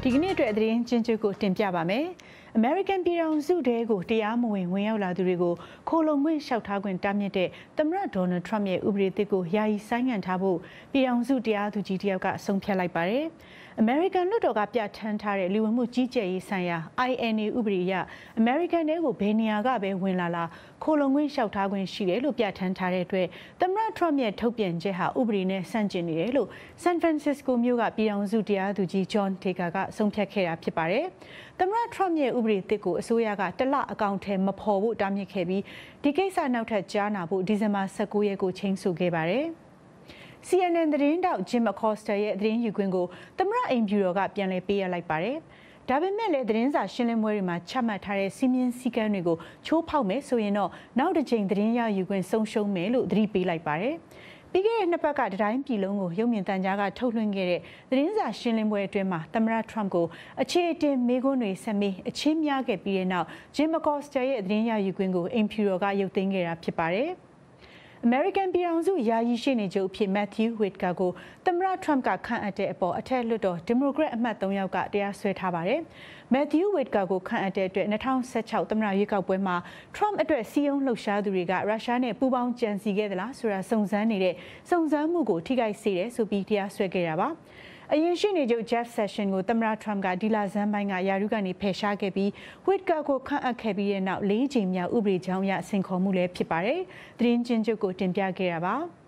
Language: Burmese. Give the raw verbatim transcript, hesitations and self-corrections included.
ဒီကနေ့အတွက်သတင်းချင်းချုပ်ကိုတင်ပြပါမယ်။ American ပြည်ထောင်စုတဲကိုတရားမဝင်ဝင်ရောက်လာသူတွေကိုခိုလုံခွင့်လျှောက်ထားခွင့်တားမြစ်တဲ့သမ္မတဒေါ်နယ်ထရမ့်ရဲ့ဥပဒေသစ်ကိုယာယီဆိုင်းငံ့ထားဖို့ပြည်ထောင်စုတရားသူကြီးတယောက်ကဆုံးဖြတ်လိုက်ပါတယ်။ American လွှတ်တော်ကပြဋ္ဌာန်းထားတဲ့လူဝင်မှုကြီးကြပ်ရေးဆိုင်ရာ I N A ဥပဒေအရ American တဲကိုဘယ်နေရာကပဲဝင်လာလာခိုလုံခွင့်လျှောက်ထားခွင့်ရှိတယ်လို့ပြဋ္ဌာန်းထားတဲ့အတွက်သမ္မတထရမ့်ရဲ့ထုတ်ပြန်ချက်ဟာဥပဒေနဲ့ဆန့်ကျင်နေတယ်လို့ San Francisco မြို့ကပြည်ထောင်စုတရားသူကြီး John Taker ကဆုံးဖြတ်ခဲ့တာဖြစ်ပါတယ်။သမ္မတထရမ့်ရဲ့ဥပဒေသစ်ကိုအစိုးရကတလအကောင့်ထဲမဖော်ဖို့တားမြစ်ခဲ့ပြီးဒီကိစ္စနောက်ထပ်ကြားနာဖို့ဒီဇင်ဘာ၁၉ရက်ကိုချိန်ဆခဲ့ပါတယ်။ C N N သတင်းတောက် Jim Acosta ရဲ့သတင်းယူခွင့်ကိုသမ္မတအိမ်ဖြူတော်ကပြန်လည်ပေးအပ်လိုက်ပါတယ်။ဒါပေမဲ့လည်းသတင်းစာရှင်းလင်းပွဲတွေမှာချမှတ်ထားတဲ့စီမင်းစည်းကမ်းတွေကိုချိုးဖောက်မယ်ဆိုရင်တော့နောက်တစ်ချိန်သတင်းရယူခွင့်ဆုံးရှုံးမယ်လို့သတိပေးလိုက်ပါတယ်။ပြီးခဲ့တဲ့နှစ်ပတ်ကတတိုင်းပြည်လုံးကိုရုပ်မြင်သံကြားကထုတ်လွှင့်ခဲ့တဲ့သတင်းစာရှင်းလင်းပွဲအတွင်းမှာသမ္မတထရမ့်ကိုအခြေအတင်မေးခွန်းတွေဆက်မေးအချင်းများခဲ့ပြီးတဲ့နောက် Jim Acosta ရဲ့သတင်းရယူခွင့်ကိုအိမ်ဖြူတော်ကရုပ်သိမ်းခဲ့တာဖြစ်ပါတယ်။ American ပြည်ထောင်စုယာယီရှေ့နေချုပ်အဖြစ် Matthew Whitaker ကိုသမ္မတထရမ့်ကခန့်အပ်တဲ့အပေါ်အထက်လွှတ်တော်ဒီမိုကရက်အမတ်၃ယောက်ကတရားစွဲထားပါတယ်။ Matthew Whitaker ကိုခန့်အပ်တဲ့အတွက်၂၀၁၆သမ္မတရွေးကောက်ပွဲမှာထရမ့်အတွက်စီးရုံးလှုပ်ရှားသူတွေကရုရှားနဲ့ပူးပေါင်းကြံစည်ခဲ့သလားဆိုတာစုံစမ်းနေတဲ့စုံစမ်းမှုကိုထိခိုက်စေတယ်ဆိုပြီးတရားစွဲခဲ့တာပါ။အရင်ရှေ့နေချုပ် Jeff Sessions ကိုသမ္မတထရမ့်ကဒီလဆန်းပိုင်းကယာရုကနေဖယ်ရှားခဲ့ပြီး Whitaker ကိုခန့်အပ်ခဲ့ပြီးတဲ့နောက်လေးချိန်မြောက်ဥပဒေကြောင်းအရဆင့်ခေါ်မှုလည်းဖြစ်ပါတယ်။သတင်းချင်းချုပ်ကိုတင်ပြခဲ့တာပါ။